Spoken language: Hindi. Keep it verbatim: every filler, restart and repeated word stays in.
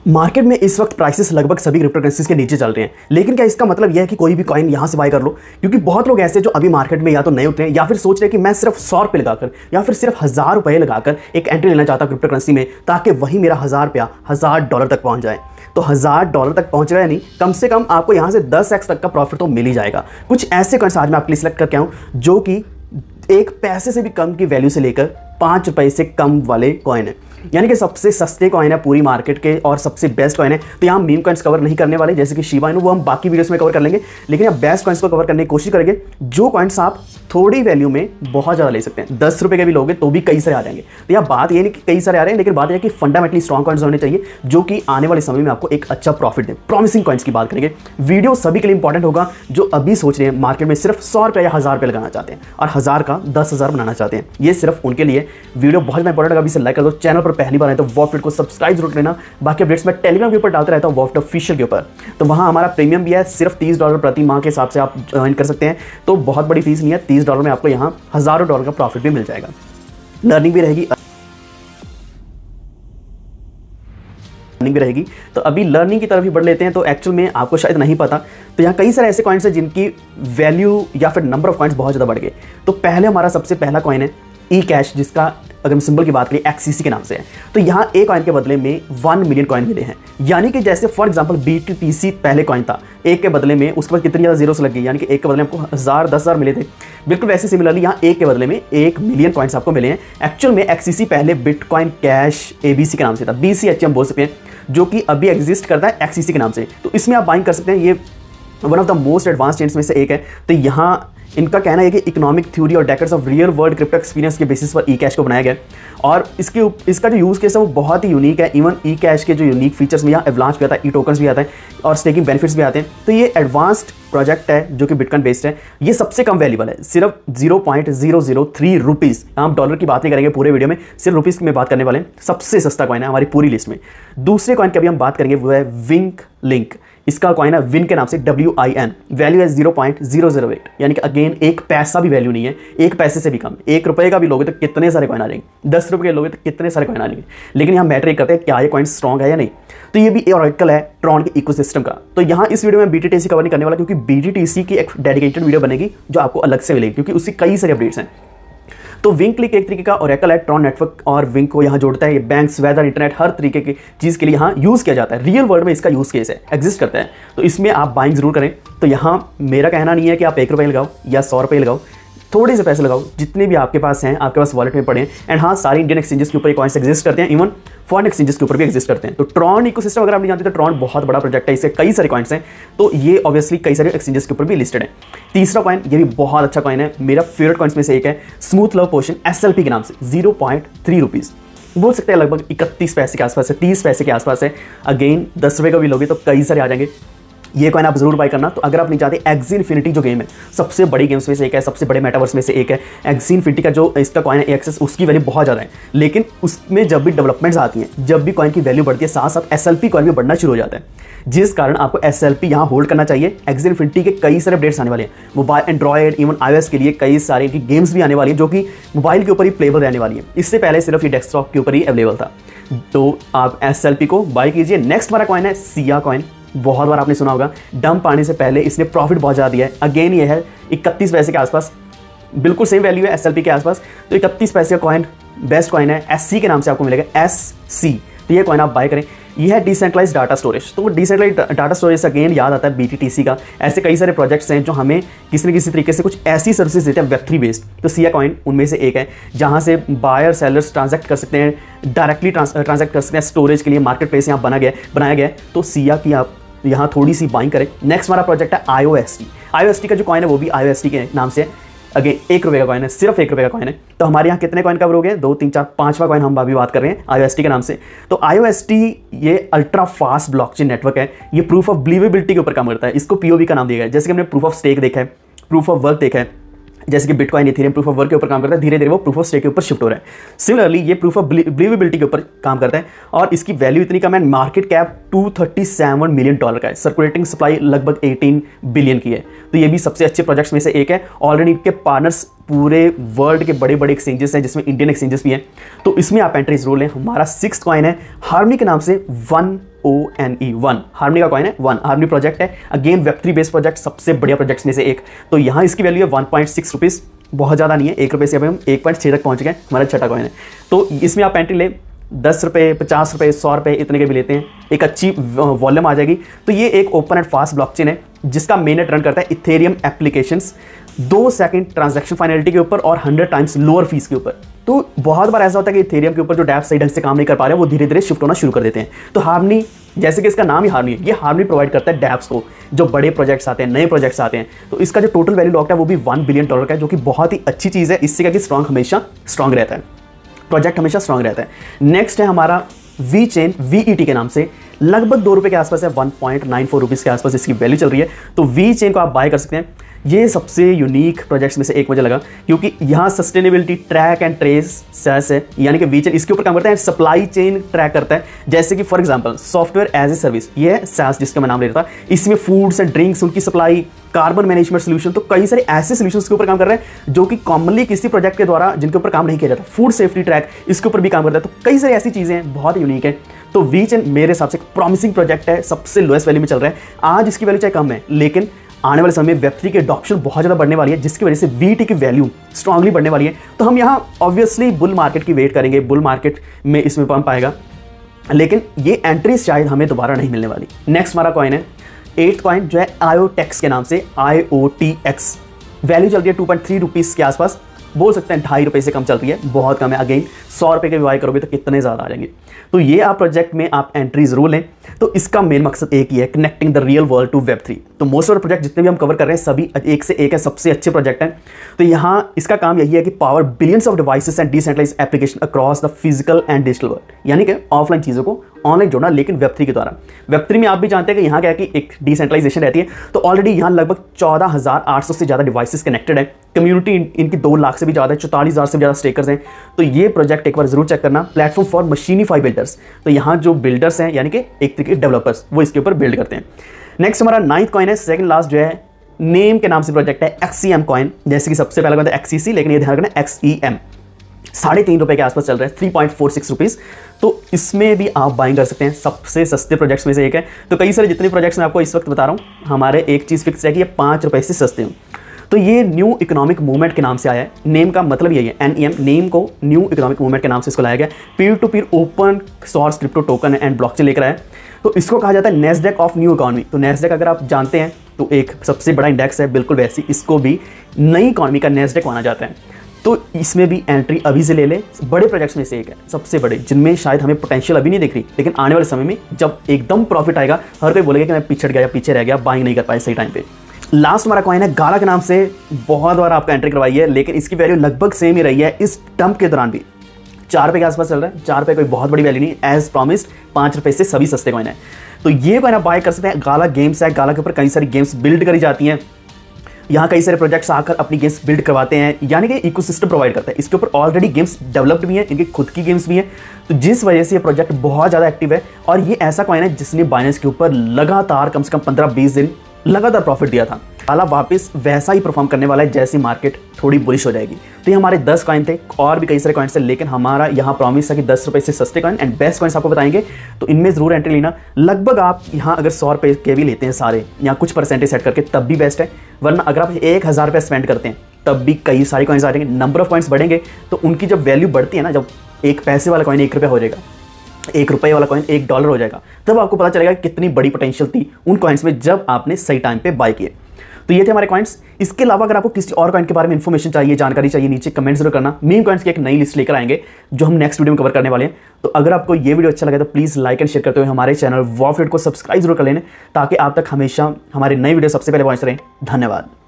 मार्केट में इस वक्त प्राइसेस लगभग सभी क्रिप्टो करेंसीज के नीचे चल रहे हैं, लेकिन क्या इसका मतलब यह है कि कोई भी कॉइन यहां से बाय कर लो? क्योंकि बहुत लोग ऐसे जो अभी मार्केट में या तो नए उतरे हैं या फिर सोच रहे हैं कि मैं सिर्फ सौ रुपये लगाकर या फिर सिर्फ हज़ार रुपये लगाकर एक एंट्री लेना चाहता हूं क्रिप्टो करेंसी में, ताकि वही मेरा हज़ार रुपया हज़ार डॉलर तक पहुंच जाए। तो हज़ार डॉलर तक पहुंच रहा है नहीं, कम से कम आपको यहां से दस एक्स तक का प्रॉफिट तो मिल ही जाएगा। कुछ ऐसे कॉइन्स आज मैं आपके लिए सिलेक्ट करके आऊँ जो कि एक पैसे से भी कम की वैल्यू से लेकर पाँच रुपये से कम वाले कॉइन है, यानी कि सबसे सस्ते कॉइन है पूरी मार्केट के और सबसे बेस्ट कॉइन है। तो यहाँ मीम कॉइन्स कवर नहीं करने वाले, जैसे कि शिबा इनू, वो हम बाकी वीडियोस में कवर कर लेंगे, लेकिन यहाँ बेस्ट कॉइन्स को कवर करने की कोशिश करेंगे जो कॉइन्स आप थोड़ी वैल्यू में बहुत ज़्यादा ले सकते हैं। दस रुपये के भी लोगे तो भी कई सारे आ जाएंगे। तो यहाँ बात ये नहीं कि कई सारे आ रहे हैं, लेकिन बात यह कि फंडामेंटली स्ट्रॉन्ग कॉइन्स होने चाहिए जो कि आने वाले समय में आपको एक अच्छा प्रॉफिट दें। प्रॉमिसिंग कॉइन्स की बात करेंगे। वीडियो सभी के लिए इंपॉर्टेंट होगा जो अभी सोच रहे हैं मार्केट में सिर्फ सौ रुपये या हज़ार रुपये लगाना चाहते हैं और हज़ार का दस हज़ार बनाना चाहते हैं। ये सिर्फ उनके लिए वीडियो बहुत ज़्यादा इंपॉर्टेंट है। अभी से लाइक कर दो, चैनल पर पहली बार आए तो वॉफिट को सब्सक्राइब जरूर करना। बाकी अपडेट्स मैं टेलीग्राम के ऊपर डालता रहता हूँ, वॉफिट ऑफिशियल के ऊपर। तो वहाँ हमारा प्रीमियम भी है, सिर्फ तीस डॉलर प्रति माह के हिसाब से आप ज्वाइन कर सकते हैं। तो बहुत बड़ी फीस नहीं है, तीस डॉलर में आपको यहाँ हज़ारों डॉलर का प्रॉफिट भी मिल जाएगा। लर्निंग भी रहेगी भी रहेगी तो अभी लर्निंग की तरफ ही बढ़ लेते हैं। तो एक्चुअल में आपको शायद नहीं पता, तो यहाँ कई सारे ऐसे कॉइन्स हैं जिनकी वैल्यू या फिर नंबर ऑफ कॉइन्स बहुत ज़्यादा बढ़ गए। तो पहले हमारा सबसे पहला कॉइन है ई कैश, जिसका अगर हम सिंबल की बात करें एक्ससीसी के नाम से है। तो यहाँ एक कॉइन के बदले में वन मिलियन कॉइन मिले हैं, यानी कि जैसे फॉर एग्जांपल बीटीटीसी पहले कॉइन था, एक के बदले में उसके बाद कितनी ज़्यादा जीरोस लग गई, यानी कि एक के बदले में आपको हज़ार दस हज़ार मिले थे। बिल्कुल वैसे सिमिलरली यहाँ एक के बदले में एक मिलियन कॉइन्स आपको मिले हैं। एक्चुअल में एक्ससीसी पहले बिटकॉइन कैश एबीसी के नाम से था, बीसीएच हम बोल सकते हैं, जो कि अभी एग्जिस्ट करता है एक्ससीसी के नाम से। तो इसमें आप बाइंग कर सकते हैं, ये one of the most advance chains में से एक है। तो यहाँ इनका कहना है कि इकोनॉमिक थ्योरी और decades of real world crypto experience के बेसिस पर ई कैश को बनाया गया और इसके इसका जो यूज़ केस है वो बहुत ही यूनिक है। इवन ई कैश के जो यूनिक फीचर्स में यहाँ एवलांच भी आता है, ई टोकन्स भी आता है और स्टेकिंग बेनिफिट्स भी आते हैं। तो ये एडवांस्ड प्रोजेक्ट है जो कि बिटकॉइन बेस्ड है। ये सबसे कम वैल्यूबल है, सिर्फ zero point zero zero three rupees. हम डॉलर की बात नहीं करेंगे पूरे वीडियो में, सिर्फ रुपीज़ की में बात करने वाले हैं। सबसे सस्ता कॉइन है हमारी पूरी लिस्ट में। दूसरे कॉइन की अभी हम बात करेंगे वो है विंक लिंक। इसका कॉइन है विन के नाम से, डब्ल्यू आई एन। वैल्यू है zero point zero zero eight, यानी कि अगेन एक पैसा भी वैल्यू नहीं है, एक पैसे से भी कम। एक रुपए का भी लोगे तो कितने सारे कॉइन आ जाएंगे, दस रुपए के लोगे तो कितने सारे कॉइन आ जाएंगे। लेकिन यहाँ मैटर करते हैं क्या ये कॉइन स्ट्रॉन्ग है या नहीं। तो ये भी ऑरेकल है ट्रॉन के इकोसिस्टम का। तो यहाँ इस वीडियो में बीटीटीसी कवर नहीं करने वाला, क्योंकि बीटीटीसी की एक डेडिकेटेड वीडियो बनेगी जो आपको अलग से मिलेगी, क्योंकि उसकी कई सारे अपडेट्स हैं। तो विंक क्लिक एक तरीके का ऑरेकल है, ट्रॉन नेटवर्क और विंक को यहाँ जोड़ता है। ये बैंक्स, वेदर, इंटरनेट, हर तरीके की चीज़ के लिए यहाँ यूज़ किया जाता है। रियल वर्ल्ड में इसका यूज़ केस है, एग्जिस्ट करता है। तो इसमें आप बाइंग जरूर करें। तो यहाँ मेरा कहना नहीं है कि आप एक रुपये लगाओ या सौ रुपये लगाओ, थोड़े से पैसे लगाओ, जितने भी आपके पास हैं, आपके पास वॉलेट में पड़े हैं। एंड हाँ, सारी इंडियन एक्सचेंजेस के ऊपर ये कॉइन्स एग्जिस्ट करते हैं, इवन फॉरेन एक्सचेंजेस के ऊपर भी एग्जिस्ट करते हैं। तो ट्रॉन इकोसिस्टम अगर आप नहीं जानते तो ट्रॉन बहुत बड़ा प्रोजेक्ट है, इससे कई सारे कॉइन्स हैं। तो ये ऑब्वियसली कई सारे एक्सचेंजेस के ऊपर भी लिस्टेड है। तीसरा कॉइन, ये भी बहुत अच्छा कॉइन है, मेरा फेवरेट कॉइन्स में से एक है, स्मूथ लव पोशन एसएलपी के नाम से, जीरो पॉइंट थ्री रुपीज़ बोल सकते हैं, लगभग इकतीस पैसे के आसपास है, तीस पैसे के आसपास है। अगेन दस रुपये का भी लोगे तो कई सारे आ जाएंगे। ये कॉइन आप जरूर बाय करना। तो अगर आप नहीं चाहते, एक्सी इन्फिनिटी जो गेम है सबसे बड़ी गेम्स में से एक है, सबसे बड़े मेटावर्स में से एक है। एक्सी इन्फिनिटी का जो इसका कॉइन है एक्सेस, उसकी वैल्यू बहुत ज़्यादा है, लेकिन उसमें जब भी डेवलपमेंट्स आती हैं, जब भी कॉइन की वैल्यू बढ़ती है, साथ साथ एसएलपी कॉइन भी बढ़ना शुरू हो जाता है, जिस कारण आपको एसएलपी यहाँ होल्ड करना चाहिए। एक्सी इन्फिनिटी के कई सारे अपडेट्स आने वाले हैं, मोबाइल, एंड्रॉयड, इवन आईओएस के लिए कई सारे गेम्स भी आने वाली हैं जो कि मोबाइल के ऊपर ही प्लेबल रहने वाली है। इससे पहले सिर्फ ये डेस्कटॉप के ऊपर ही अवेलेबल था। तो आप एसएलपी को बाय कीजिए। नेक्स्ट हमारा कॉइन है सिया कॉइन। बहुत बार आपने सुना होगा, डंप आने से पहले इसने प्रॉफिट बहुत ज़्यादा दिया है। अगेन ये है इकतीस पैसे के आसपास, बिल्कुल सेम वैल्यू है एसएलपी के आसपास। तो इकतीस पैसे का कॉइन बेस्ट कॉइन है, एससी के नाम से आपको मिलेगा, एससी। तो ये कॉइन आप बाय करें। ये है डिसेंट्रलाइज डाटा स्टोरेज। तो डिसेंट्रलाइज डाटा स्टोरेज से अगेन याद आता है बीटीटीसी का। ऐसे कई सारे प्रोजेक्ट्स हैं जो हमें किसी न किसी तरीके से कुछ ऐसी सर्विसेज देते हैं वेब थ्री बेस्ड। तो सिया कॉइन उनमें से एक है, जहां से बायर सेलर्स ट्रांजैक्ट कर सकते हैं, डायरेक्टली ट्रांजैक्ट कर सकते हैं। स्टोरेज के लिए मार्केट प्लेस यहाँ बना गया बनाया गया है। तो सिया की आप यहाँ थोड़ी सी बाइंग करें। नेक्स्ट हमारा प्रोजेक्ट है आईओएसटी। आईओएसटी का जो कॉइन है वो भी आईओएसटी के नाम से है। अगेन एक रुपये का कॉइन है, सिर्फ एक रुपये का कॉइन है। तो हमारे यहाँ कितने कॉइन कवर हो गए, दो तीन चार पांचवा कॉइन हम अभी बात कर रहे हैं आईओएसटी के नाम से। तो आईओएसटी ये अल्ट्रा फास्ट ब्लॉकचेन नेटवर्क है। ये प्रूफ ऑफ बिलीवेबिलिटी के ऊपर काम करता है। इसको पीओवी का नाम दिया गया है। जैसे कि हमने प्रूफ ऑफ स्टेक देखा है, प्रूफ ऑफ वर्क देखा है, जैसे कि Bitcoin, Ethereum proof of work के ऊपर काम करता है, धीरे धीरे वो प्रूफ ऑफ स्टेक के ऊपर शिफ्ट हो रहा है। सिमिलरली ये प्रूफ ऑफ बिलीवेबिलिटी के ऊपर काम करता है और इसकी वैल्यू इतनी कम है, मार्केट कैप दो सौ सैंतीस मिलियन डॉलर का है, सर्कुलेटिंग सप्लाई लगभग अठारह बिलियन की है। तो ये भी सबसे अच्छे प्रोजेक्ट्स में से एक है। ऑलरेडी इनके पार्टनर्स पूरे वर्ल्ड के बड़े बड़े एक्सचेंजेस हैं, जिसमें इंडियन एक्सचेंजेस भी हैं। तो इसमें आप एंट्री जरूर लें। हमारा सिक्स्थ कॉइन है हार्मनी के नाम से, one O N E one, Harmony का कॉइन है, वन हार्मनी प्रोजेक्ट है, again web three based project, सबसे बढ़िया प्रोजेक्ट्स में से एक। तो यहाँ इसकी वैल्यू है वन पॉइंट सिक्स रुपीज़, बहुत ज़्यादा नहीं है, एक रुपये से अभी हम एक पॉइंट छः तक पहुँच गए, हमारा छठा कॉइन है। तो इसमें आप एंट्री ले दस रुपये, पचास रुपये, सौ रुपये इतने के भी लेते हैं, एक अच्छी वॉल्यूम आ जाएगी। तो ये एक ओपन एंड फास्ट ब्लॉकचेन है जिसका मेननेट रन करता है इथेरियम एप्लीकेशंस, दो सेकंड ट्रांजैक्शन फाइनलिटी के ऊपर और हंड्रेड टाइम्स लोअर फीस के ऊपर। तो बहुत बार ऐसा होता है कि इथेरियम के ऊपर जो डैप्स सही ढंग से काम नहीं कर पा रहे वो धीरे धीरे शिफ्ट होना शुरू कर देते हैं। तो हार्मनी, जैसे कि इसका नाम ही हार्मनी है, ये हार्मनी प्रोवाइड करता है डैप्स को, जो बड़े प्रोजेक्ट्स आते हैं, नए प्रोजेक्ट्स आते हैं। तो इसका जो टोटल वैल्यू लॉक्ड है वो भी वन बिलियन डॉलर का है, जो कि बहुत ही अच्छी चीज़ है। इससे क्या कि स्ट्रॉन्ग हमेशा स्ट्रॉन्ग रहता है, प्रोजेक्ट हमेशा स्ट्रॉन्ग रहता है। नेक्स्ट है हमारा VeChain, V E T के नाम से, लगभग दो रुपये के आसपास है, one point nine four rupees के आसपास इसकी वैल्यू चल रही है। तो वी चेन को आप बाय कर सकते हैं। ये सबसे यूनिक प्रोजेक्ट्स में से एक मुझे लगा, क्योंकि यहाँ sustainability track and trace SaaS है, यानी कि वी चेन इसके ऊपर काम करता है, सप्लाई चेन ट्रैक करता है। जैसे कि for example software as a service, ये है सैस जिसका मैं नाम ले रहा था, इसमें फूड्स एंड ड्रिंक्स, उनकी सप्लाई, कार्बन मैनेजमेंट सोल्यूशन, तो कई सारे ऐसे सोल्यूशंस के ऊपर काम कर रहे हैं जो कि कॉमनली किसी प्रोजेक्ट के द्वारा जिनके ऊपर काम नहीं किया जाता। फूड सेफ्टी ट्रैक इसके ऊपर भी काम करता है। तो कई सारी ऐसी चीज़ें हैं, बहुत यूनिक है। तो वी चेन मेरे हिसाब से प्रॉमिसिंग प्रोजेक्ट है, सबसे लोएस्ट वैल्यू में चल रहा है। आज इसकी वैल्यू चाहे कम है, लेकिन आने वाले समय में वेब थ्री की एडॉप्शन बहुत ज़्यादा बढ़ने वाली है, जिसकी वजह से वी टी की वैल्यू स्ट्रांगली बढ़ने वाली है। तो हम यहाँ ऑब्वियसली बुल मार्केट की वेट करेंगे, बुल मार्केट में इसमें पंप आएगा, लेकिन ये एंट्री शायद हमें दोबारा नहीं मिलने वाली। नेक्स्ट हमारा कॉइन है एट्थ कॉइन, जो है आयोटेक्स के नाम से, I O T X, value चल रही है टू पॉइंट थ्री रुपीज़ के आसपास, बोल सकते हैं ढाई रुपये से कम चल रही है, बहुत कम है। अगेन सौ रुपये के बाय करोगे तो कितने ज़्यादा आ जाएंगे। तो ये आप प्रोजेक्ट में आप एंट्री जरूर लें। तो इसका मेन मकसद एक ही है, connecting the real world to web three. तो मोस्ट ऑफ द प्रोजेक्ट जितने भी हम कवर कर रहे हैं सभी एक से एक है, सबसे अच्छे प्रोजेक्ट हैं। तो यहाँ इसका काम यही है कि power billions of devices and decentralize application across the physical and digital world, यानी कि ऑफलाइन चीज़ों को ऑनलाइन जोड़ना, लेकिन वेब थ्री के द्वारा। वेब थ्री में आप भी जानते हैं कि यहाँ क्या है कि एक डिसेंट्रलाइजेशन रहती है। तो ऑलरेडी यहाँ लगभग चौदह हज़ार आठ सौ से ज़्यादा डिवाइसेस कनेक्टेड है, कम्युनिटी इनकी दो लाख से भी ज़्यादा है, चौतालीस हज़ार से ज़्यादा स्टेकर्स हैं। तो ये प्रोजेक्ट एक बार जरूर चेक करना, प्लेटफॉर्म फॉर मशीनीफाई बिल्डर्स। तो यहाँ जो बिल्डर्स हैं, यानी कि एक तरीके के डेवलपर्स, वो इसके ऊपर बिल्ड करते हैं। नेक्स्ट हमारा नाइन्थ कॉइन है, सेकंड लास्ट, जो है नेम के नाम से प्रोजेक्ट है, एक्स ई एम कॉइन। जैसे कि सबसे पहला कॉइन था एक्स ई सी, लेकिन ये ध्यान रखना एक्स ई एम, साढ़े तीन रुपये के आसपास चल रहा है, three point four six rupees. तो इसमें भी आप बाइंग कर सकते हैं, सबसे सस्ते प्रोजेक्ट्स में से एक है। तो कई सारे जितने प्रोजेक्ट्स मैं आपको इस वक्त बता रहा हूँ, हमारे एक चीज़ फिक्स है कि ये पाँच रुपये से सस्ते हैं। तो ये न्यू इकोनॉमिक मूवमेंट के नाम से आया है, नेम का मतलब यही है, एन ई एम, नेम को न्यू इकोनॉमिक मूवमेंट के नाम से इसको लाया गया। Peer to peer open source crypto token and blockchain लेकर आया। तो इसको कहा जाता है नैस्डैक ऑफ न्यू इकोनॉमी। तो नैस्डैक अगर आप जानते हैं तो एक सबसे बड़ा इंडेक्स है, बिल्कुल वैसी इसको भी नई इकोनॉमी का नैस्डैक माना जाता है। तो इसमें भी एंट्री अभी से ले ले, बड़े प्रोजेक्ट्स में से एक है, सबसे बड़े, जिनमें शायद हमें पोटेंशियल अभी नहीं दिख रही, लेकिन आने वाले समय में जब एकदम प्रॉफिट आएगा, हर कोई बोलेगा कि मैं पिछड़ गया या पीछे रह गया, बाइंग नहीं कर पाए सही टाइम पे। लास्ट हमारा कॉइन है गाला के नाम से, बहुत बार आपका एंट्री करवाई है, लेकिन इसकी वैल्यू लगभग सेम ही रही है इस डंप के दौरान भी, चार रुपये के आसपास चल रहा है। चार रुपये कोई बहुत बड़ी वैल्यू नहीं, एज प्रॉमिस्ड पाँच रुपये से सभी सस्ते कॉइन है। तो ये कॉइन आप बाय कर सकते हैं। गाला गेम्स है, गाला के ऊपर कई सारी गेम्स बिल्ड करी जाती हैं, यहाँ कई सारे प्रोजेक्ट्स आकर अपनी गेम्स बिल्ड करवाते हैं, यानी कि इकोसिस्टम प्रोवाइड करता है। इसके ऊपर ऑलरेडी गेम्स डेवलप्ड भी हैं, इनकी खुद की गेम्स भी हैं। तो जिस वजह से ये प्रोजेक्ट बहुत ज़्यादा एक्टिव है, और ये ऐसा कॉइन है जिसने बाइनेंस के ऊपर लगातार कम से कम पंद्रह बीस दिन लगातार प्रॉफिट दिया था। गाला वापस वैसा ही परफॉर्म करने वाला है जैसी मार्केट थोड़ी बुलिश हो जाएगी। तो ये हमारे दस कॉइन थे, और भी कई सारे कॉइन्स थे, लेकिन हमारा यहाँ प्रॉमिस है कि दस रुपये से सस्ते कॉइन एंड बेस्ट कॉइन्स आपको बताएंगे। तो इनमें जरूर एंट्री लेना। लगभग आप यहाँ अगर सौ रुपये के भी लेते हैं सारे, या कुछ परसेंटेज सेट करके, तब भी बेस्ट है। वरना अगर आप एक हज़ार रुपये स्पेंड करते हैं, तब भी कई सारे कॉइन्स आ जाएंगे, नंबर ऑफ कॉइन्स बढ़ेंगे। तो उनकी जब वैल्यू बढ़ती है ना, जब एक पैसे वाला कॉइन एक रुपया हो जाएगा, एक रुपये वाला कॉइन एक डॉलर हो जाएगा, तब आपको पता चलेगा कितनी बड़ी पोटेंशियल थी उन कॉइन्स में जब आपने सही टाइम पे बाय किए। तो ये थे हमारे कॉइन्स। इसके अलावा अगर आपको किसी और कॉइन के बारे में इन्फॉर्मेशन चाहिए, जानकारी चाहिए, नीचे कमेंट जरूर करना। मीम कॉइन्स की एक नई लिस्ट लेकर आएंगे जो हम नेक्स्ट वीडियो में कवर करने वाले हैं। तो अगर आपको ये वीडियो अच्छा लगे तो प्लीज़ लाइक एंड शेयर करते हुए हमारे चैनल वॉफ रेट को सब्सक्राइब जरूर कर लेना, ताकि आप तक हमेशा हमारे नए वीडियो सबसे पहले पहुंच रहे हैं। धन्यवाद।